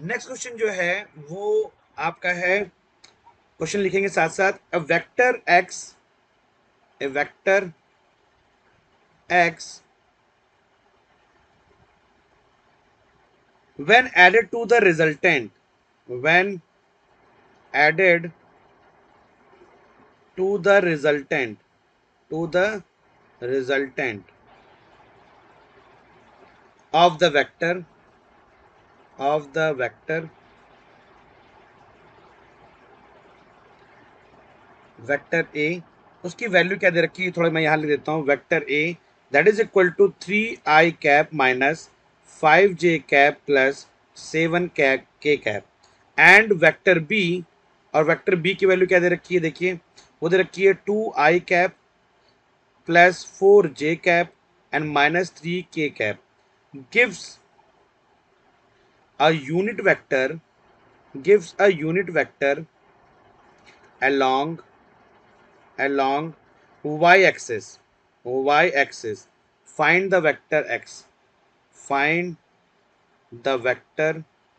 Next question जो है वो आपका है, क्वेश्चन लिखेंगे साथ साथ, a vector X when added to the resultant, when added to the resultant, to the resultant of the vector, of the vector vector A, उसकी वैल्यू क्या दे रखी है, थोड़ा मैं यहां लिख देता हूं, vector A that is equal to 3i cap minus 5j cap plus 7 cap K cap, and vector B, और वेक्टर बी की वैल्यू क्या दे रखी है, देखिए वो दे रखी है 2i cap plus 4j cap and minus 3k cap, gives a unit vector, gives a unit vector along y-axis, y-axis. Find the vector x. Find the vector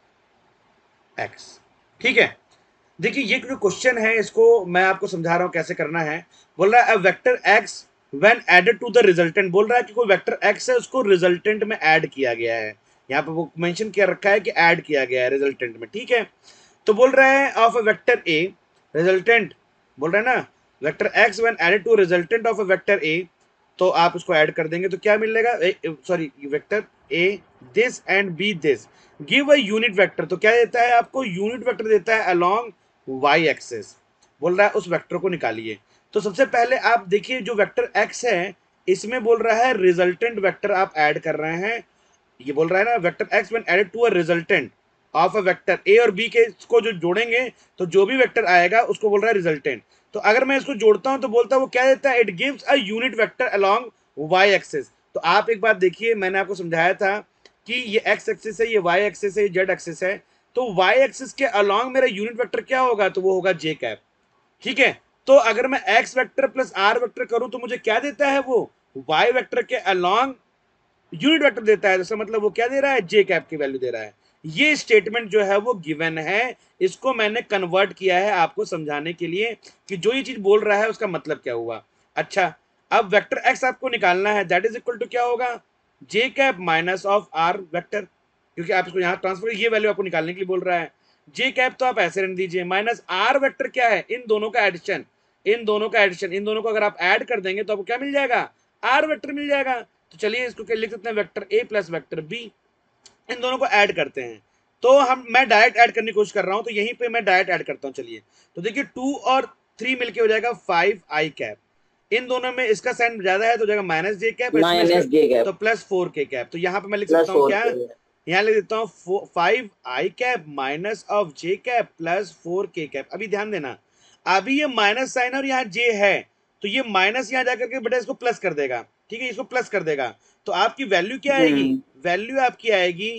x. ठीक है, देखिए ये जो क्वेश्चन है इसको मैं आपको समझा रहा हूं कैसे करना है। बोल रहा है vector x when added to the resultant, बोल रहा है कि कोई वेक्टर x है उसको रिजल्टेंट में ऐड किया गया है, यहाँ पे वो मेंशन किया रखा है कि ऐड किया गया है रिजल्टेंट में, ठीक है। तो बोल रहा है of a vector A resultant, बोल रहा है ना vector x when added to resultant of a vector A, तो आप उसको ऐड कर देंगे तो क्या मिलेगा, sorry vector A this and B this, give a unit vector, तो क्या देता है आपको, यूनिट वेक्टर देता है अलोंग वाई एक्सेस, बोल रहा है उस वेक्टर को निकालिए। तो सबसे पहले आप देखिए जो वेक्टर एक्स है इसमें बोल रहा है रिजल्टेंट वेक्टर आप ऐड कर रहे हैं, ये बोल रहा है ना vector X when added to a resultant of a vector A और बी के इसको जो जोड़ेंगे तो जो भी वेक्टर आएगा उसको बोल रहा है रिजल्टेंट। तो अगर मैं इसको जोड़ता हूं तो बोलता है वो क्या देता है, it gives a unit vector along Y axis. तो आप एक बात देखिए, मैंने आपको समझाया था कि ये एक्स एक्सिस है, ये वाई एक्सिस है, ये जेड एक्सिस है, तो वाई एक्सिस के अलोंग मेरा यूनिट वेक्टर क्या होगा, तो वो होगा जे कैप, ठीक है। तो अगर मैं X vector plus R vector करूं तो मुझे क्या देता है, वो वाई वेक्टर के अलोंग यूनिट वेक्टर देता है, जैसे मतलब वो क्या दे रहा है, जे कैप की वैल्यू दे रहा है। ये स्टेटमेंट जो है वो गिवन है, इसको मैंने कन्वर्ट किया है आपको समझाने के लिए कि जो ये चीज बोल रहा है उसका मतलब क्या हुआ। अच्छा, अब वेक्टर एक्स आपको निकालना है, दैट इज इक्वल टू क्या होगा, J cap minus of R vector, क्योंकि आप इसको यहां ट्रांसफर, ये वैल्यू आपको निकालने के लिए बोल रहा है। जे कैप तो आप ऐसे रहने दीजिए, माइनस आर वेक्टर क्या है, इन दोनों का एडिशन, इन दोनों का एडिशन, इन दोनों को अगर आप ऐड कर देंगे तो आपको क्या मिल जाएगा, आर वेक्टर मिल जाएगा। तो चलिए इसको क्या लिख सकते हैं, vector A plus vector B, इन दोनों को ऐड करते हैं। तो मैं डायरेक्ट ऐड करने की कोशिश कर रहा हूं, तो यहीं पे मैं डायरेक्ट ऐड करता हूं, चलिए। तो देखिए 2 और 3 मिलके हो जाएगा 5i कैप, इन दोनों में इसका साइन ज्यादा है तो हो जाएगा माइनस जे कैप, इसमें इसका माइनस जे तो कैप प्लस 4k कैप। तो यहाँ पे मैं लिख प्लस सकता हूँ फोर क्या, के। यहाँ लिख देता हूँ 5i cap minus of J cap plus 4k cap. अभी ध्यान देना, अभी ये माइनस साइन और यहाँ जे है, तो ये माइनस यहाँ जाकर के बेटा इसको प्लस कर देगा, ठीक है, इसको प्लस कर देगा। तो आपकी वैल्यू क्या आएगी, हम्म। वैल्यू आपकी आएगी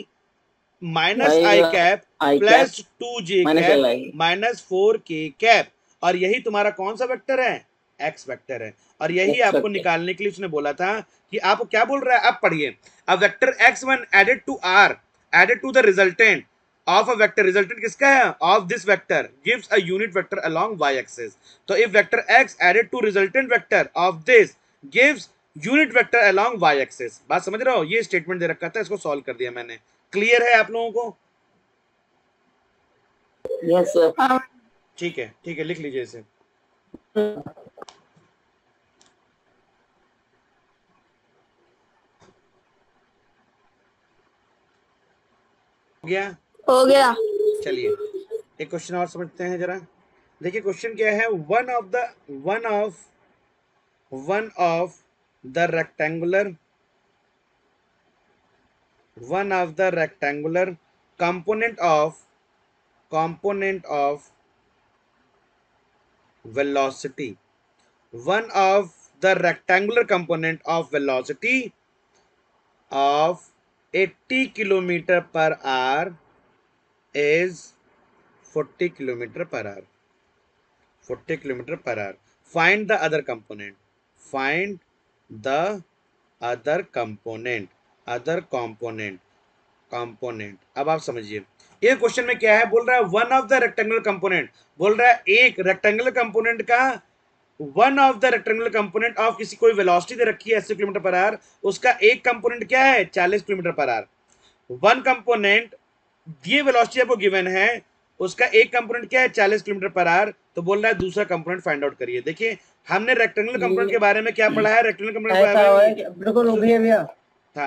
माइनस आई आएगा cap I cap plus 2j minus cap L I. Minus 4k cap, और यही तुम्हारा कौन सा वेक्टर है, एक्स वेक्टर है। और यही एक्स आपको वेक्टर। निकालने के लिए उसने बोला था कि आपको क्या बोल रहा है, अब पढ़िए, अब vector X one added to R, added to the resultant of a vector, resultant किसका है, of this vector, gives a unit vector along Y axis. तो if vector X added to resultant vector of this gives unit vector along Y axis. बात समझ रहे हो, ये statement दे रखा था, इसको सॉल्व कर दिया मैंने। क्लियर है आप लोगों को, यस सर। हाँ। ठीक है, ठीक है, लिख लीजिए इसे। हो गया, हो गया। चलिए एक क्वेश्चन और समझते हैं जरा। देखिए क्वेश्चन क्या है, one of one of the rectangular, one of the rectangular component of velocity, one of the rectangular component of velocity of 80 kilometer per hour is 40 kilometer per hour, 40 kilometer per hour. Find the other component. Find the other component. Other component. अब आप समझिए, ये question में क्या है, बोल रहा है one of the rectangular component, बोल रहा है एक रेक्टेंगुलर कंपोनेंट का, one of the rectangular component of किसी कोई वेलोसिटी दे रखी है 80 किलोमीटर पर आवर, उसका एक कंपोनेंट क्या है 40 kilometre per hour. One component, ये वेलोसिटी आपको गिवन है, उसका एक कंपोनेंट क्या है 40 किलोमीटर पर आवर, तो बोल रहा है दूसरा कंपोनेंट फाइंड आउट करिए। देखिए हमने रेक्टेंगुलर कंपोनेंट के बारे में क्या पढ़ा है, रेक्टेंगुलर कंपोनेंट के ऐसा बारे है में कि बिल्कुल भैया था,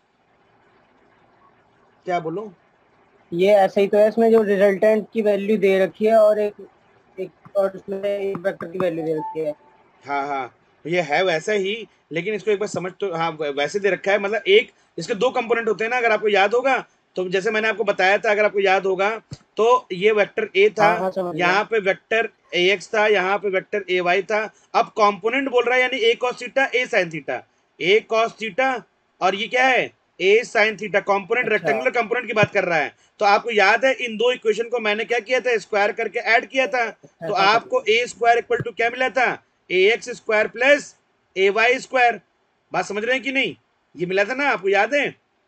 क्या बोलो, ये ऐसा ही तो है, इसमें जो रिजल्टेंट की वैल्यू दे रखी है और एक और इसमें एक वेक्टर की वैल्यू दे रखी है। हाँ हाँ ये है वैसा ही, लेकिन इसको एक बार समझ तो, हाँ वैसे दे रखा है, मतलब एक इसके दो कंपोनेंट होते हैं ना, अगर आपको याद होगा तो जैसे मैंने आपको बताया था, अगर आपको याद होगा तो ये वेक्टर ए था, हाँ हाँ समझ गया। यहाँ पे वेक्टर ए एक्स था, यहाँ पे वेक्टर ए वाई था। अब कंपोनेंट बोल रहा है यानी A cos theta A sine theta, A cos theta और ये क्या है ए साइन थीटा, कंपोनेंट अच्छा रेक्टेंगुलर कंपोनेंट की बात कर रहा है। तो आपको याद है इन दो इक्वेशन को मैंने क्या किया था, स्क्वायर करके ऐड किया था, तो ऐसा कर आपको ए स्क्वायर इक्वल टू क्या मिला था, A X square plus A Y square. बात समझ रहे हैं कि नहीं, ये मिला था ना, आपको याद है।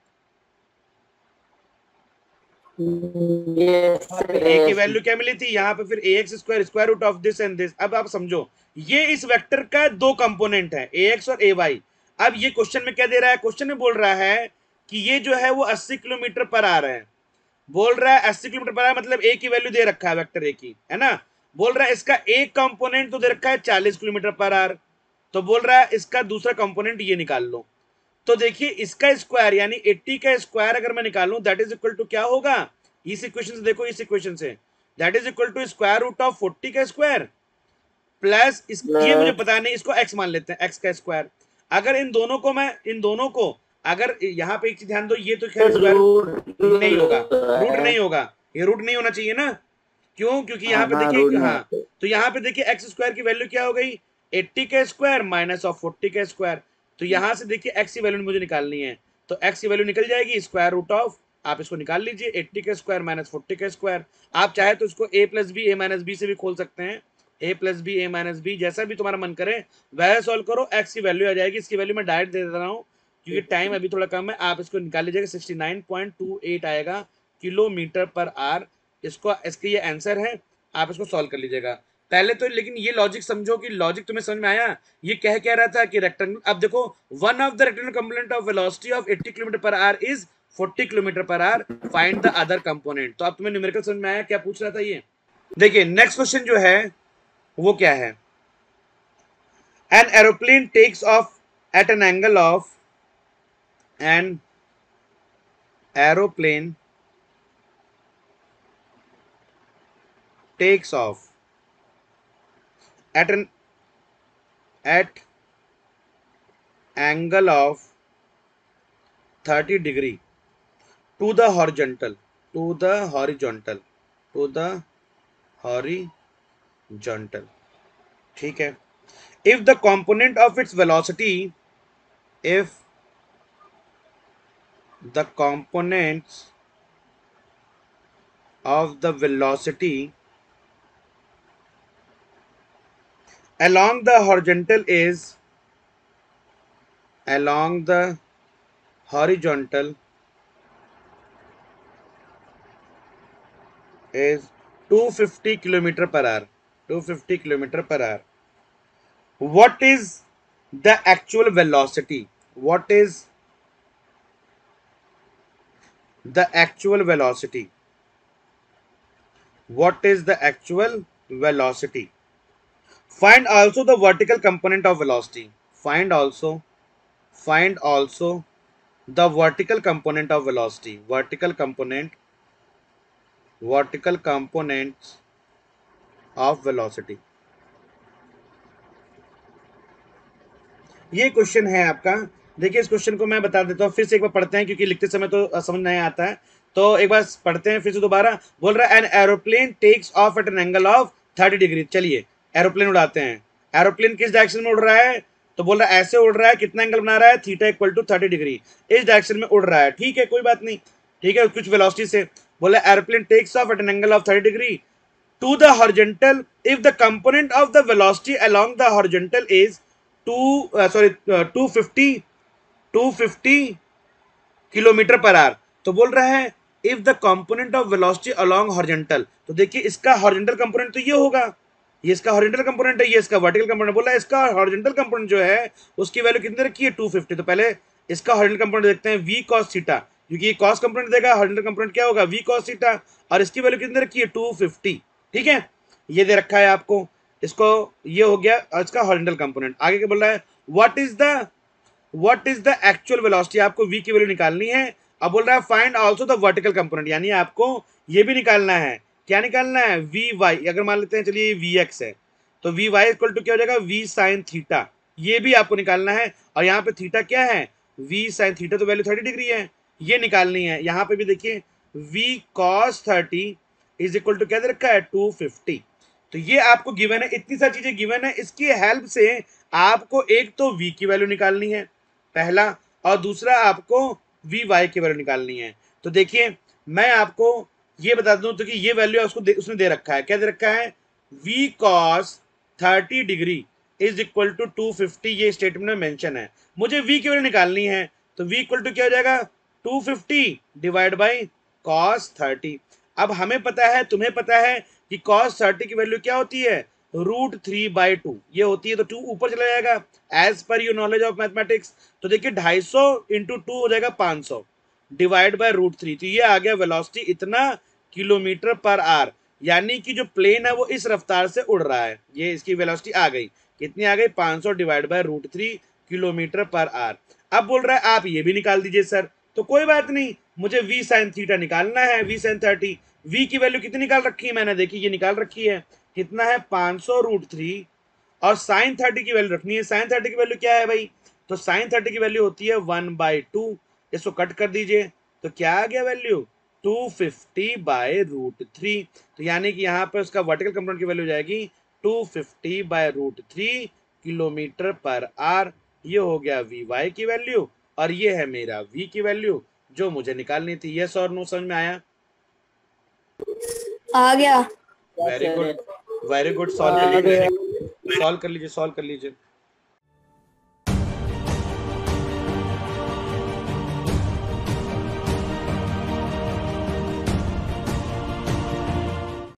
ए की वैल्यू क्या मिली थी यहाँ पे, फिर A X square square root of this and this. अब आप समझो ये इस वेक्टर का दो कंपोनेंट है ए एक्स और ए वाई। अब ये क्वेश्चन में क्या दे रहा है, क्वेश्चन में बोल रहा है कि ये जो है वो 80 किलोमीटर पर आ रहा है, बोल रहा है 80 किलोमीटर पर आ रहा है, मतलब ए की वैल्यू दे रखा है वेक्टर ए की, है ना। बोल रहा है इसका एक कंपोनेंट तो दे रखा है 40 किलोमीटर पर आवर, तो बोल रहा है इसका दूसरा कंपोनेंट ये निकाल लो। तो देखिए इसका स्क्वायर यानी 80 का स्क्वायर अगर मैं निकालूं दैट इज इक्वल टू क्या होगा, इस इक्वेशन से देखो, इस इक्वेशन से that is equal to square root of 40 का स्क्वायर प्लस ये मुझे पता नहीं, इसको x मान लेते हैं, x का स्क्वायर। अगर इन दोनों को मैं, इन दोनों को अगर यहाँ पे एक चीज ध्यान दो, ये तो खैर स्क्वायर नहीं होगा, रूट नहीं होगा, ये रूट नहीं होना चाहिए ना, क्यों, क्योंकि यहाँ पे देखिए, हाँ तो यहाँ पे देखिए एक्स स्क्वायर की वैल्यू क्या हो गई 80 का स्क्वायर माइनस ऑफ 40 का स्क्वायर। तो यहाँ से देखिए एक्स की वैल्यू मुझे निकालनी है, तो एक्स की वैल्यू निकल जाएगी स्क्वायर रूट ऑफ, आप इसको निकाल लीजिए 80 का स्क्वायर माइनस 40 का स्क्वायर। आप चाहे तो इसको a plus B A minus B से भी खोल सकते हैं, a plus B A minus B, जैसा भी तुम्हारा मन करे वैसे सॉल्व करो, एक्स की वैल्यू आ जाएगी। इसकी वैल्यू मैं डायरेक्ट दे देता हूँ क्योंकि टाइम अभी थोड़ा कम है, आप इसको निकाल लीजिएगा 69.28 आएगा किलोमीटर पर आवर। इसको इसके ये आंसर है, आप इसको सॉल्व कर लीजिएगा पहले तो। लेकिन ये लॉजिक समझो कि लॉजिक तुम्हें समझ में आया, ये कह रहा था कि रेक्टेंगल, अब देखो one of the rectangular component of velocity of 80 kilometre per hour is 40 kilometre per hour, find the other component. तो अब तुम्हें न्यूमेरिकल समझ में आया क्या पूछ रहा था ये। देखिए नेक्स्ट क्वेश्चन जो है वो क्या है, an aeroplane takes off at an angle of, an aeroplane takes off at an at angle of 30 degree to the horizontal, to the horizontal, to the horizontal, ठीक है। if the component of its velocity, if the components of the velocity along the horizontal is, along the horizontal is 250 kilometer per hour, 250 kilometer per hour, what is the actual velocity, what is the actual velocity, what is the actual velocity, find also the vertical component of velocity, find also the vertical component of velocity, vertical components of velocity। ये question है आपका। देखिए इस question को मैं बता देता हूँ, फिर से एक बार पढ़ते हैं क्योंकि लिखते समय तो समझ नहीं आता है, तो एक बार पढ़ते हैं फिर से दोबारा। बोल रहा है an aeroplane takes off at an angle of 30 degree. चलिए एरोप्लेन उड़ाते हैं। एरोप्लेन किस डायरेक्शन में उड़ रहा है, तो बोल रहा है ऐसे उड़ रहा है, कितना एंगल बना रहा है, थीटा इक्वल टू 30 डिग्री, इस डायरेक्शन में उड़ रहा है। ठीक है कोई बात नहीं, ठीक है कुछ वेलोसिटी से। बोला aeroplane takes off at an angle of 30 degree to the horizontal if the component of the velocity along the horizontal is 250 kilometre per hour. तो बोल रहा है if the component of velocity along horizontal, तो देखिए इसका horizontal component तो ये होगा, ये इसका हॉरिजॉन्टल कंपोनेंट है, ये इसका वर्टिकल कंपोनेंट। बोला इसका हॉरिजॉन्टल कंपोनेंट जो है उसकी वैल्यू कितनी रखी है 250। तो पहले इसका हॉरिजॉन्टल कंपोनेंट देखते हैं v cos थीटा, क्योंकि ये cos कंपोनेंट देगा, हॉरिजॉन्टल कंपोनेंट क्या होगा v cos थीटा, और इसकी वैल्यू कितनी रखी है 250। ठीक है, ये दे रखा है आपको, इसको ये हो गया इसका हॉरिजॉन्टल कंपोनेंट। आगे क्या बोल रहा है, what is the actual velocity, आपको v की वैल्यू निकालनी है। अब बोल रहा है find also the vertical component, यानी आपको ये भी निकालना है, क्या निकालना है वी वाई। अगर मान लेते हैं चलिए वी एक्स है, तो वी वाई इक्वल टू क्या हो जाएगा वी साइन थीटा, ये भी आपको निकालना है। और यहाँ पे थीटा क्या है, वी साइन थीटा, तो वैल्यू 30 डिग्री है, ये निकालनी है। यहाँ पे भी देखिए V cos 30 is equal to क्या दे रखा है 250। तो ये आपको गिवन है, इतनी सारी चीजें गिवन है, इसकी हेल्प से आपको एक तो v की वैल्यू निकालनी है पहला, और दूसरा आपको वी वाई की वैल्यू निकालनी है। तो देखिए मैं आपको ये बता दूं तो कि ये वैल्यू उसने दे रखा है, क्या दे रखा है v cos 30 degree is equal to 250, ये स्टेटमेंट में मेंशन है। मुझे v की वैल्यू निकालनी है, तो v इक्वल टू क्या हो जाएगा 250 डिवाइड बाई cos 30। अब हमें पता है, तुम्हें पता है कि cos 30 की वैल्यू क्या होती है √3/2, ये होती है, तो 2 ऊपर चला जाएगा as per your knowledge of mathematics. तो देखिए 250 इंटू 2 हो जाएगा 500 डिवाइड बाय √3, तो ये आ गया वेलोसिटी इतना किलोमीटर पर आवर, यानी कि जो प्लेन है वो इस रफ्तार से उड़ रहा है। ये इसकी वेलोसिटी आ गई, कितनी आ गई 500 divide by √3 kilometre per hour. अब बोल रहा है आप ये भी निकाल दीजिए सर, तो कोई बात नहीं, मुझे v sin थीटा निकालना है, v sin 30। v की वैल्यू कितनी निकाल रखी है मैंने, देखिए ये निकाल रखी है, कितना है 500 √3, और साइन 30 की वैल्यू रखनी है। साइन 30 की वैल्यू क्या है भाई, तो साइन 30 की वैल्यू होती है 1/2, इसको कट कर दीजिए, तो क्या आ गया वैल्यू 250/√3। तो यानी कि यहाँ पे उसका वर्टिकल कंपोनेंट की वैल्यू जाएगी 250/√3 किलोमीटर पर आवर। ये हो गया वी वाई की वैल्यू, और ये है मेरा v की वैल्यू जो मुझे निकालनी थी। यस और नो समझ में आया? आ गया। Very good, very good. Solve कर लीजिए, सॉल्व कर लीजिए, सॉल्व कर लीजिए।